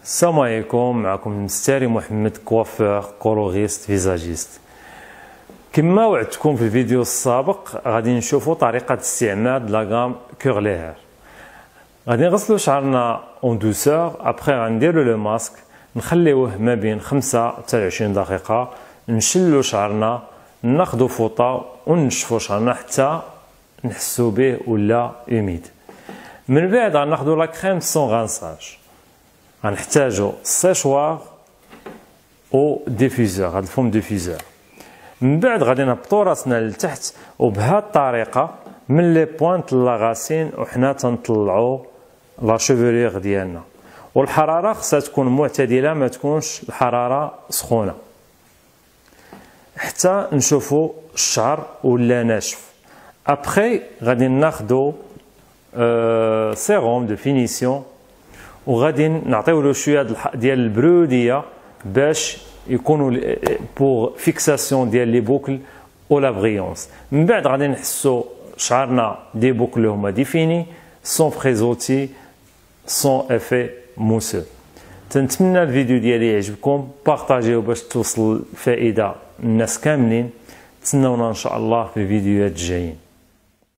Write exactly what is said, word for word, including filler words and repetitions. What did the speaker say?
السلام عليكم، معكم المستاري محمد كوافور كولوريست فيزاجيست. كما وعدتكم في الفيديو السابق غادي نشوفوا طريقه استعمال لاغام كورلي هير. غادي نغسلوا شعرنا اون دوسور، ابخي غنديروا لو ماسك نخليوه ما بين خمسة حتى عشرين دقيقه، نشلوا شعرنا ناخذوا فوطه ونشفوا شعرنا حتى نحسوا به ولا اوميد. من بعد غناخذوا لا كريم سون غانساج، غنحتاجو السيشوار او ديفيزور، هاد الفوم ديفيزور. من بعد غادي نهبطو راسنا لتحت وبهاد الطريقه من لي بوانت لاغاسين وحنا تنطلعو لا شوفوليغ ديالنا، والحراره خصها تكون معتدله، ما تكونش الحراره سخونه حتى نشوفو الشعر ولا ناشف. ابخي غادي ناخدو أه سيروم دو فينيسيون وغادي نعطيو له شويه ديال البروديه باش يكونوا بور فيكساسيون ديال لي بوكل او لا بريونس. من بعد غادي نحسو شعرنا دي بوكل هما ديفيني سون فريزوتي سون افي موسو. تنتمنى الفيديو ديالي يعجبكم، بارطاجيو باش توصل الفائده للناس كاملين. تسناونا ان شاء الله في الفيديوهات الجايين.